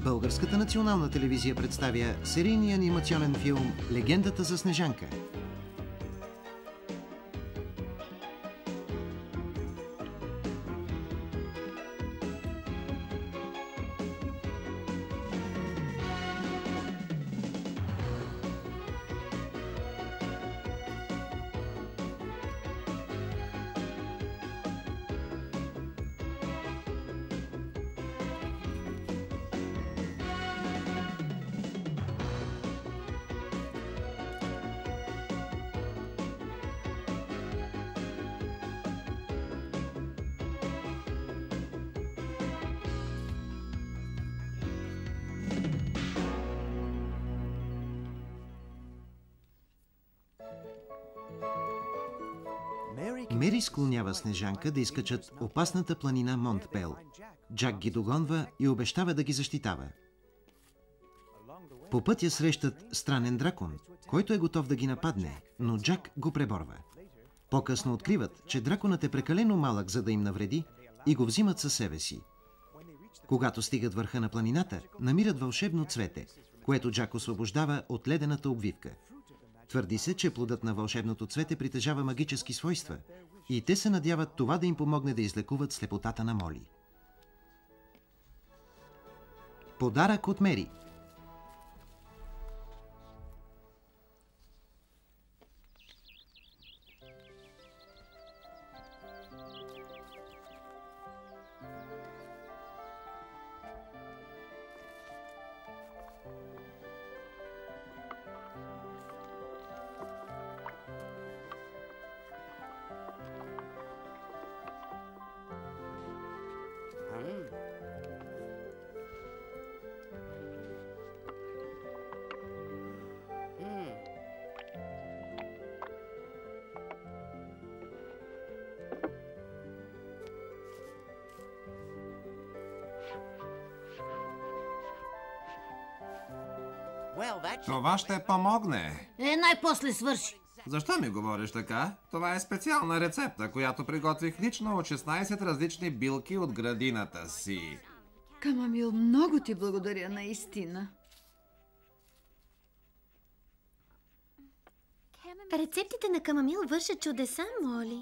Българската национална телевизия представя серийния анимационен филм «Легендата за Снежанка». Мери склонява Снежанка да изкачат опасната планина Монтпел. Джак ги догонва и обещава да ги защитава. По пътя срещат странен дракон, който е готов да ги нападне, но Джак го преборва. По-късно откриват, че драконът е прекалено малък, за да им навреди, и го взимат със себе си. Когато стигат върха на планината, намират вълшебно цвете, което Джак освобождава от ледената обвивка. Твърди се, че плодът на вълшебното цвете притежава магически свойства и те се надяват това да им помогне да излекуват слепотата на Моли. Подарък от Мери. Това ще помогне. Най-после свърши. Защо ми говориш така? Това е специална рецепта, която приготвих лично от 16 различни билки от градината си. Камамил, много ти благодаря наистина. Рецептите на Камамил вършат чудеса, Моли.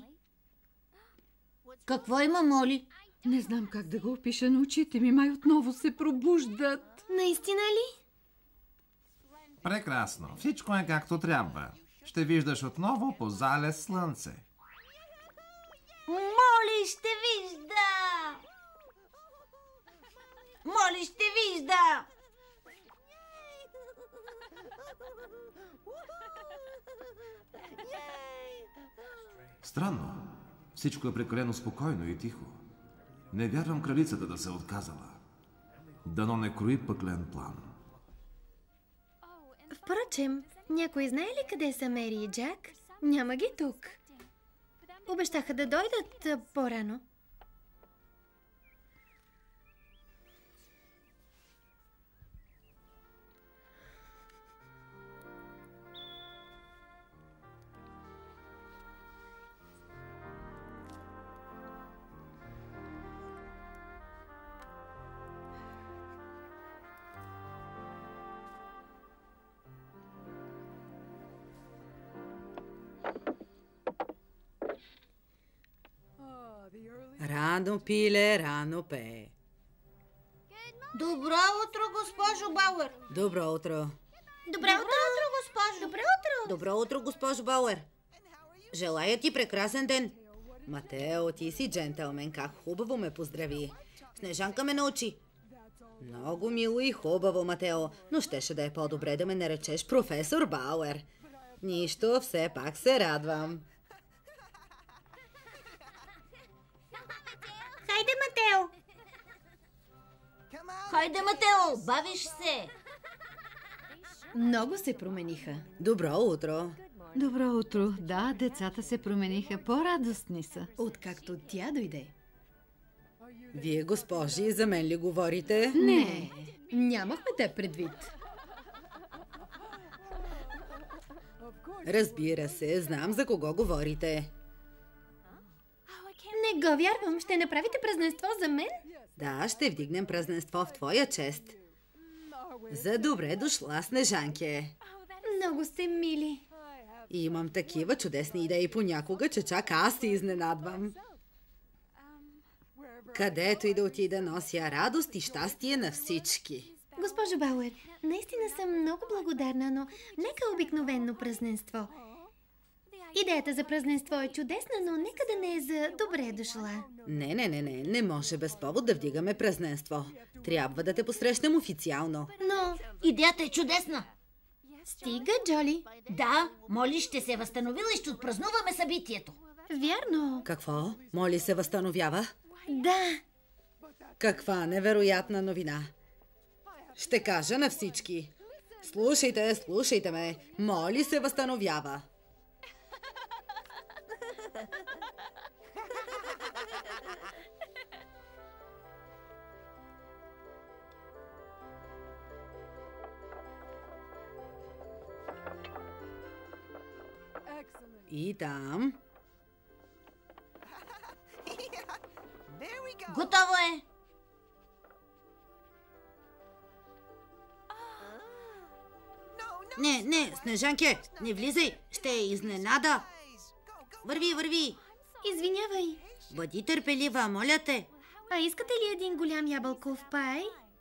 Какво има, Моли? Не знам как да го опиша, но очите ми май отново се пробуждат. Наистина ли? Прекрасно. Всичко е както трябва. Ще виждаш отново по залез слънце. Моли ще вижда! Моли ще вижда! Странно. Всичко е прекалено спокойно и тихо. Не вярвам кралицата да се е отказала. Дано не крои пъклен план. Впрочем, някой знае ли къде са Мери и Джак? Няма ги тук. Обещаха да дойдат по-рано. Рано пиле, рано пее. Добро утро, госпожо Бауер. Добро утро. Добро утро, госпожо. Добро утро. Добро утро, госпожо Бауер. Желая ти прекрасен ден. Матео, ти си джентълмен. Как хубаво ме поздрави. Снежанка ме научи. Много мило и хубаво, Матео, но щеше да е по-добре да ме наречеш професор Бауер. Нищо, все пак се радвам. Хайде, Матео! Хайде, Матео, бавиш се! Много се промениха. Добро утро. Добро утро. Да, децата се промениха. По-радостни са. Откакто тя дойде. Вие, госпожи, за мен ли говорите? Не, нямахме те предвид. Разбира се, знам за кого говорите. Не го вярвам. Ще направите празненство за мен? Да, ще вдигнем празненство в твоя чест. За добре дошла, Снежанке. Много сте мили. Имам такива чудесни идеи понякога, че чак аз се изненадвам. Където и да отида, нося радост и щастие на всички. Госпожо Бауер, наистина съм много благодарна, но нека обикновено празненство. Идеята за празненство е чудесна, но нека да не е за добре дошла. Не може без повод да вдигаме празненство. Трябва да те посрещнем официално. Но Идеята е чудесна. стига, Джоли. Да, Моли ще се възстановила и ще отпразнуваме събитието. Вярно. Какво? Моли се възстановява? Да. Каква невероятна новина. Ще кажа на всички. Слушайте ме. Моли се възстановява. И там. Готово е. Не, Снежанке, не влизай. Ще е изненада. Върви. Извинявай. Бъди търпелива, моля те. А искате ли един голям ябълков пай?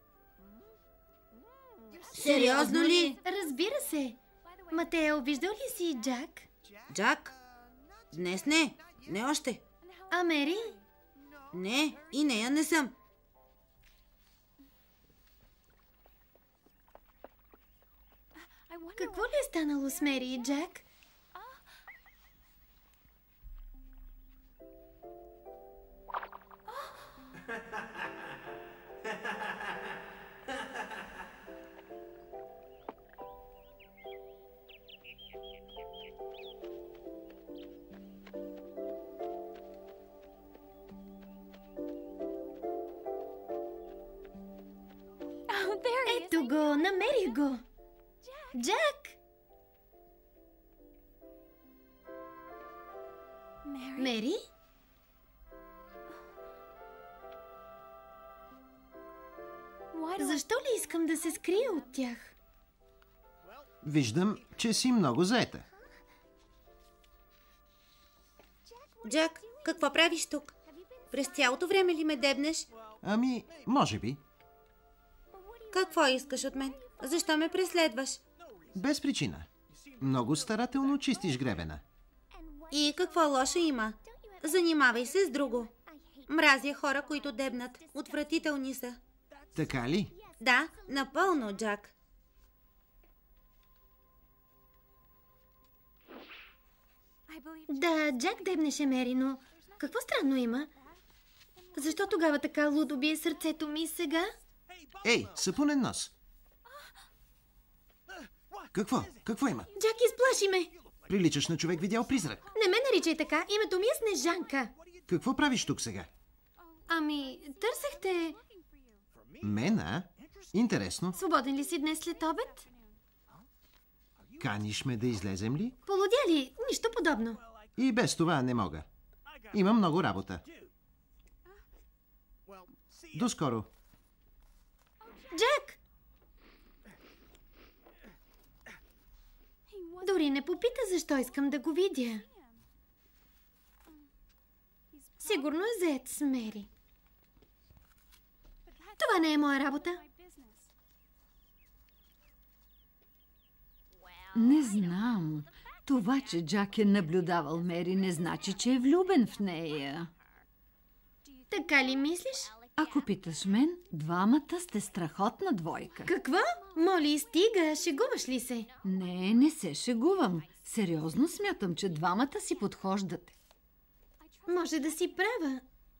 Сериозно ли? Разбира се. Матео, виждал ли си Джак? Джак? Днес не. Не още. А Мери? Не, и нея не съм. Какво ли е станало с Мери и Джак? Ето го, намерих го. Джак! Мери? Защо ли искам да се скрия от тях? Виждам, че си много заета. Джак, какво правиш тук? През цялото време ли ме дебнеш? Ами, може би. Какво искаш от мен? Защо ме преследваш? Без причина. Много старателно чистиш гребена. И какво лошо има? Занимавай се с друго. Мразя хора, които дебнат. Отвратителни са. Така ли? Да, напълно, Джак. Да, Джак дебнеше Мери, но какво странно има? Защо тогава така лудо бие сърцето ми сега? Ей, сапунен нос! Какво има? Джак, изплаши ме! Приличаш на човек видял призрак. Не ме наричай така, името ми е Снежанка. Какво правиш тук сега? Ами, търсехте... Мен, а? Интересно. Свободен ли си днес след обед? Каниш ме да излезем ли? Полудя ли? Нищо подобно. И без това не мога. Имам много работа. До скоро. Джак! Дори не попита защо искам да го видя. Сигурно е заед с Мери. Това не е моя работа. Не знам. Това, че Джак е наблюдавал Мери, не значи, че е влюбен в нея. Така ли мислиш? Ако питаш мен, двамата сте страхотна двойка. Какво? Моли, стига, шегуваш ли се? Не се шегувам. Сериозно смятам, че двамата си подхождате. Може да си права.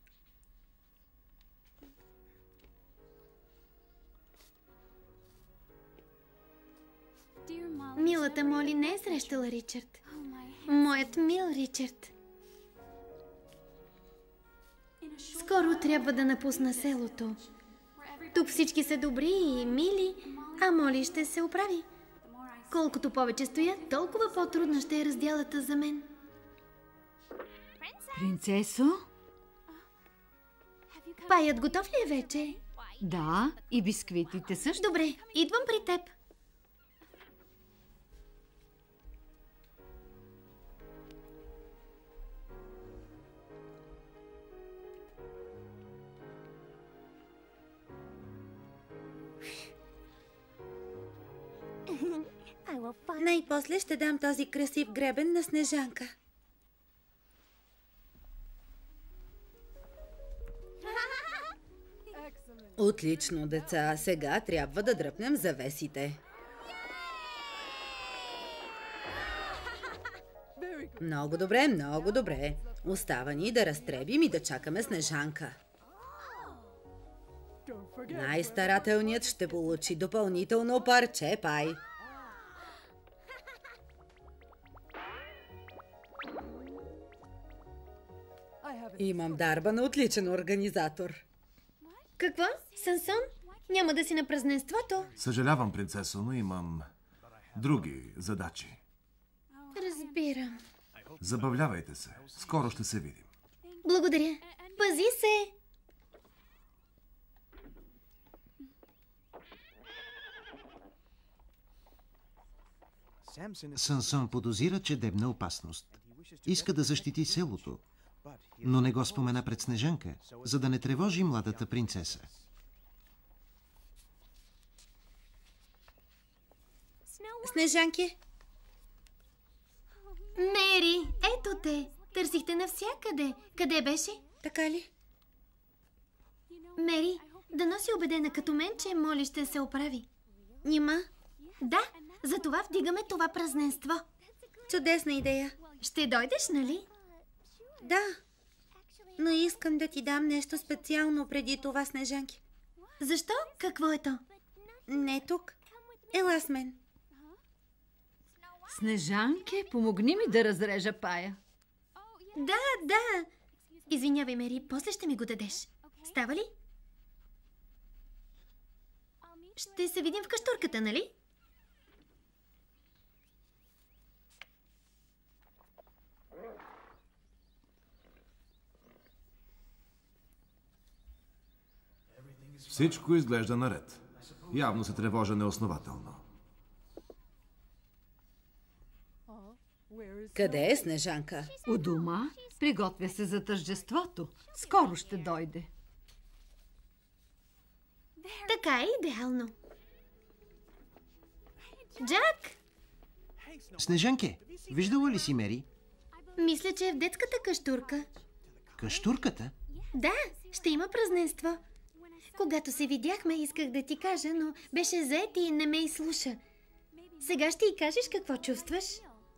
Милата Моли не е срещала Ричард. Моят мил Ричард. Скоро трябва да напусна селото. Тук всички са добри и мили, а Моли ще се оправи. Колкото повече стоя, толкова по-трудна ще е разделата за мен. Принцесо? Паят готов ли е вече? Да, и бисквитите също. Добре, идвам при теб. Най-после ще дам този красив гребен на Снежанка. Отлично, деца. Сега трябва да дръпнем завесите. Много добре, много добре. Остава ни да разтребим и да чакаме Снежанка. Най-старателният ще получи допълнително парче пай. Имам дарба на отличен организатор. Какво? Сансон? Няма да си на празненството? Съжалявам, принцесо, но имам други задачи. Разбирам. Забавлявайте се. Скоро ще се видим. Благодаря. Пази се! Сансон подозира, че дебне опасност. Иска да защити селото, но не го спомена пред Снежанка, за да не тревожи младата принцеса. Снежанки? Мери, ето те. Търсихте навсякъде. Къде беше? Така ли? Мери, дано си убедена като мен, че Моли ще се оправи. Нима? Да, затова вдигаме това празненство. Чудесна идея. Ще дойдеш, нали? Да, но искам да ти дам нещо специално преди това, Снежанки. Защо? Какво е то? Не тук. Ела с мен. Снежанке, помогни ми да разрежа пая. Да. Извинявай, Мери, после ще ми го дадеш. Става ли? Ще се видим в каштурката, нали? Всичко изглежда наред. Явно се тревожа неоснователно. Къде е Снежанка? У дома приготвя се за тържеството. Скоро ще дойде. Така е идеално. Джак! Снежанке, виждала ли си Мери? Мисля, че е в детската каштурка. Каштурката? Да, ще има празненство. Когато се видяхме, исках да ти кажа, но беше зает и не ме изслуша. Сега ще й кажеш какво чувстваш?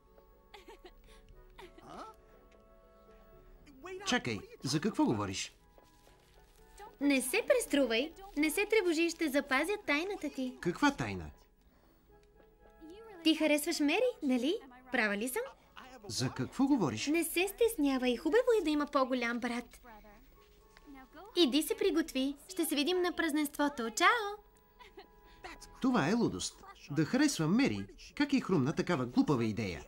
Чакай, за какво говориш? Не се преструвай, не се тревожи, ще запазя тайната ти. Каква тайна? Ти харесваш Мери, нали? Права ли съм? За какво говориш? Не се стеснявай, хубаво е да има по-голям брат. Иди се приготви, ще се видим на празненството. Чао! Това е лудост. Да харесвам Мери. Как е хрумна такава глупава идея?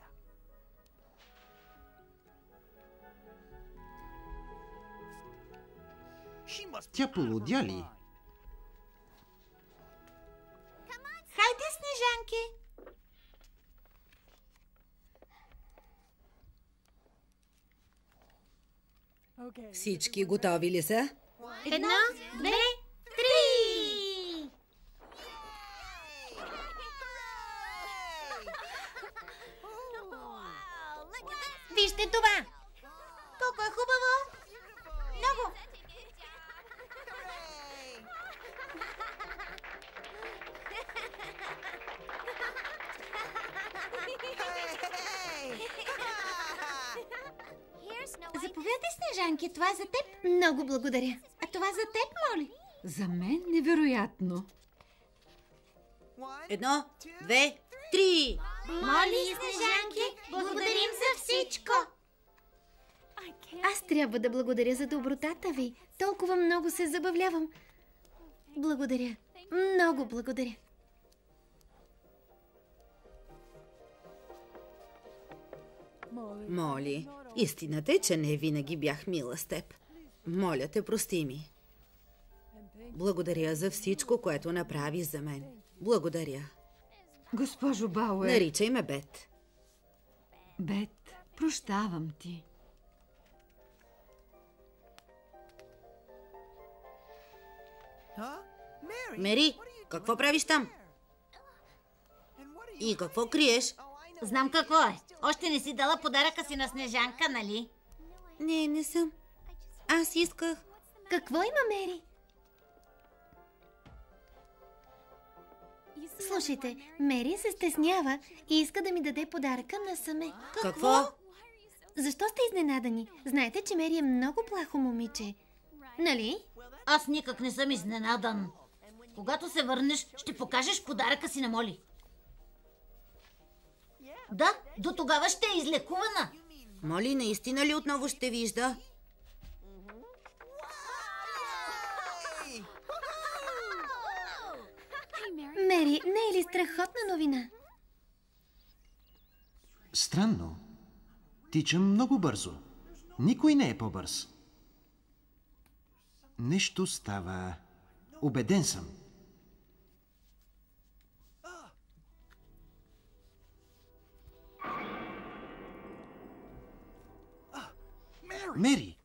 Тя полудя ли? Хайде, Снежанки! Всички готови ли са? 1, 2, 3! Вижте това! Колко е хубаво! Много! Заповядай, Снежанки, това е за теб. Много благодаря. А това за теб, Моли. За мен невероятно. 1, 2, 3! Моли, Снежанки, благодарим за всичко. Аз трябва да благодаря за добротата ви. Толкова много се забавлявам. Благодаря. Много благодаря. Моли, истината е, че не винаги бях мила с теб. Моля те, прости ми. Благодаря за всичко, което направи за мен. Благодаря. Госпожо Бауер... Наричай ме Бет. Бет, прощавам ти. Мери, какво правиш там? И какво криеш? Знам какво е. Още не си дала подаръка си на Снежанка, нали? Не съм. Аз исках. Какво има, Мери? Слушайте, Мери се стеснява и иска да ми даде подаръка насаме. Какво? Защо сте изненадани? Знаете, че Мери е много плахо момиче. Нали? Аз никак не съм изненадан. Когато се върнеш, ще покажеш подаръка си на Моли. Да, до тогава ще е излекувана. Моли, наистина ли отново ще вижда? Мери, не е ли страхотна новина? Странно. Тичам много бързо. Никой не е по-бърз. Нещо става. Убеден съм. Мери!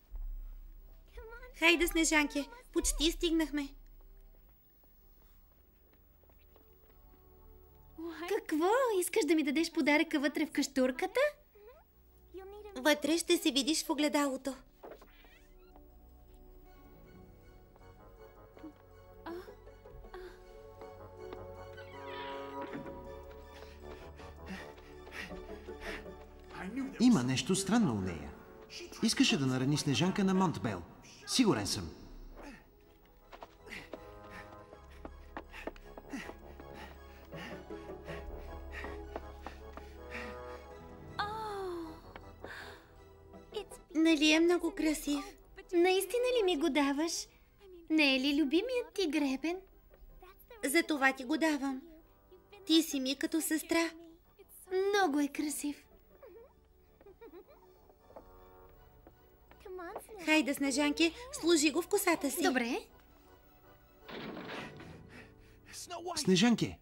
Хайде, Снежанке, почти стигнахме. Какво? Искаш да ми дадеш подаръка вътре в каштурката? Вътре ще се видиш в огледалото. Има нещо странно у нея. Искаше да нарани Снежанка на Монтбел. Сигурен съм. Нали е много красив? Наистина ли ми го даваш? Не е ли любимият ти гребен? За това ти го давам. Ти си ми като сестра. Много е красив. Хайде, Снежанке, сложи го в косата си. Добре. Снежанке!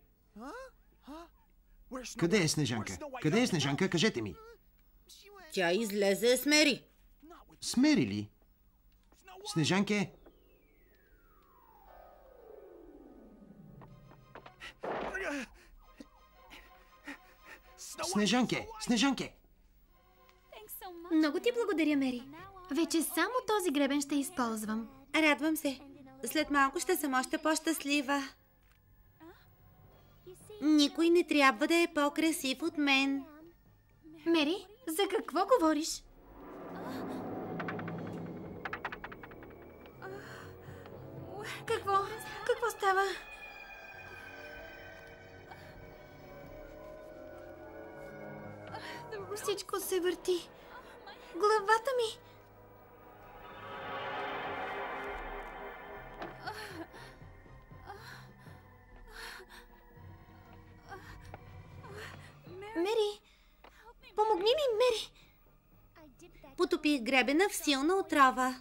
Къде е Снежанка? Къде е Снежанка? Кажете ми. Тя излезе с Мери. Смери ли? Снежанке! Снежанке! Снежанке! Много ти благодаря, Мери. Вече само този гребен ще използвам. Радвам се. След малко ще съм още по-щастлива. Никой не трябва да е по-красив от мен. Мери, за какво говориш? Какво става? Всичко се върти. Главата ми. Мери, помогни ми, Мери. Потопих гребена в силна отрова.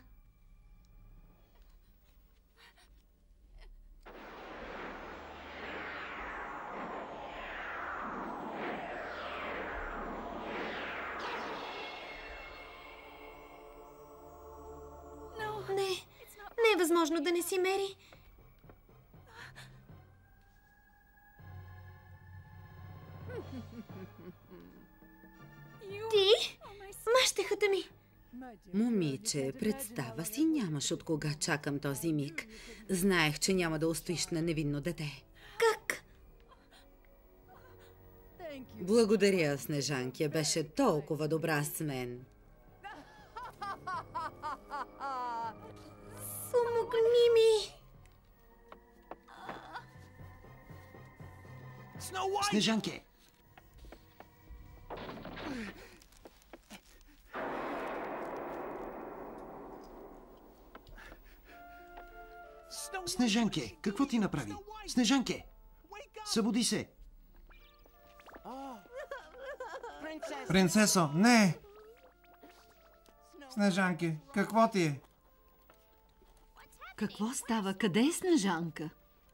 Не е възможно да не си, Мери. Ти? Мащехата ми. Момиче, представа си, нямаш от кога чакам този миг. Знаех, че няма да устоиш на невинно дете. Как? Благодаря, Снежанке, беше толкова добра с мен. Помогни ми. Снежанке! Снежанке, какво ти направи? Снежанке! Събуди се! Принцесо, не! Снежанке, какво ти е? Какво става? Къде е Снежанка?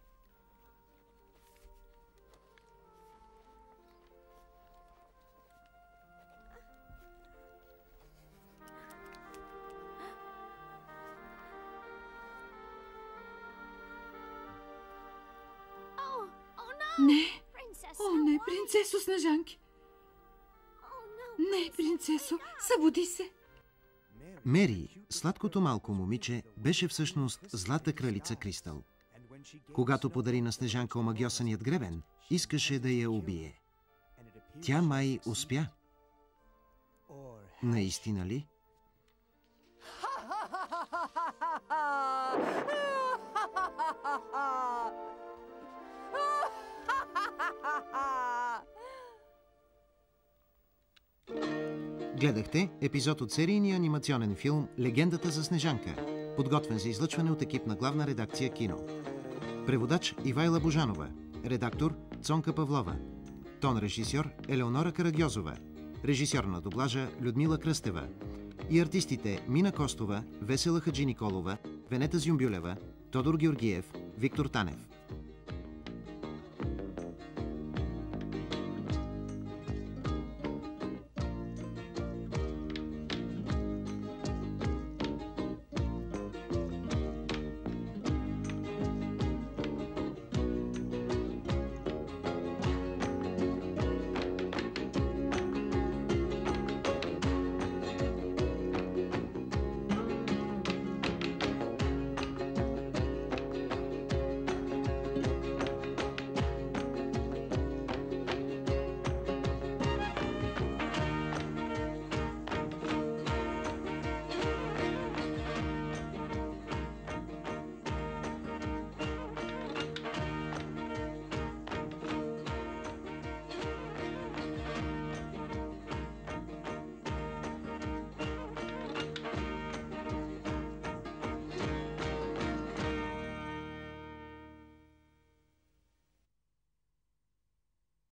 Не! О, не, принцесо Снежанки! Не, принцесо, събуди се! Мери, сладкото малко момиче, беше всъщност злата кралица Кристал. Когато подари на Снежанка омагьосаният гребен, искаше да я убие. Тя май успя. Наистина ли? Гледахте епизод от серийния анимационен филм «Легендата за Снежанка», подготвен за излъчване от екип на Главна редакция Кино. Преводач Ивайла Божанова, редактор Цонка Павлова, тон режисьор Елеонора Карагьозова, режисьор на дублажа Людмила Кръстева и артистите Мина Костова, Весела Хаджи Николова, Венета Зюмбюлева, Тодор Георгиев, Виктор Танев.